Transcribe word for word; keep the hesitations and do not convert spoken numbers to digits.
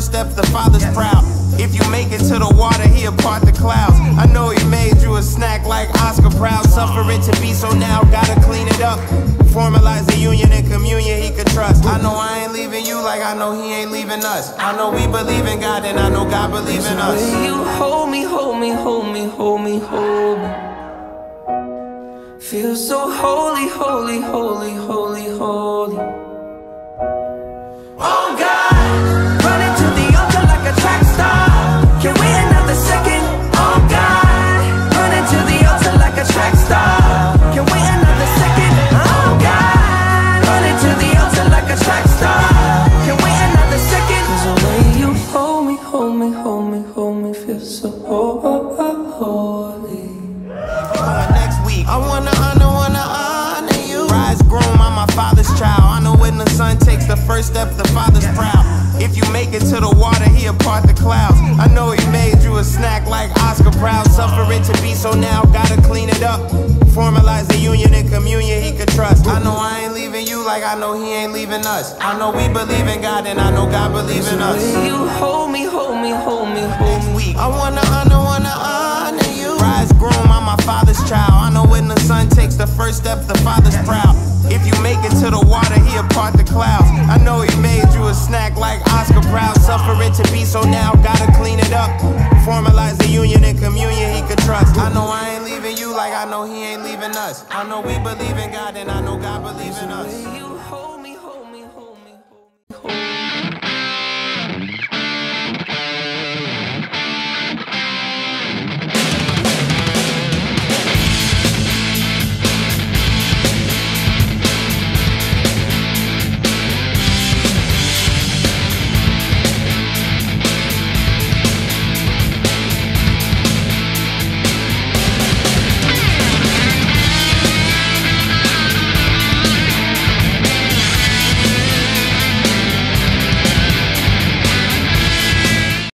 first step, the Father's proud. If you make it to the water, He'll part the clouds. I know He made you a snack like Oscar proud. Suffer it to be, so now gotta clean it up. Formalize the union and communion He could trust. I know I ain't leaving you like I know He ain't leaving us. I know we believe in God and I know God believes in us. You hold me, hold me, hold me, hold me, hold me. Feel so holy, holy, holy, holy, holy. Oh God, running to the altar like a track star. Can we another second? Oh God, running to the altar like a track star. Can we another second? Oh God, running to the altar like a track star. Can we another second? 'Cause the way you hold me, hold me, hold me, hold me, feel so holy. Next week, I wanna honor, wanna honor you. Rise groom, I'm my Father's child. I know when the Son takes the first step, the Father's proud. If you make it to the water, He'll part the clouds. I know He made you a snack like Oscar proud. Suffer it to be, so now gotta clean it up. Formalize the union and communion He could trust. I know I ain't leaving you like I know He ain't leaving us. I know we believe in God and I know God believes in us. You hold me, hold me, hold me, hold me. I wanna honor, wanna honor you. Rise groom, I'm my Father's child. I know when the Son takes the first step, the Father's proud. If you make it to the water, He'll part the clouds. I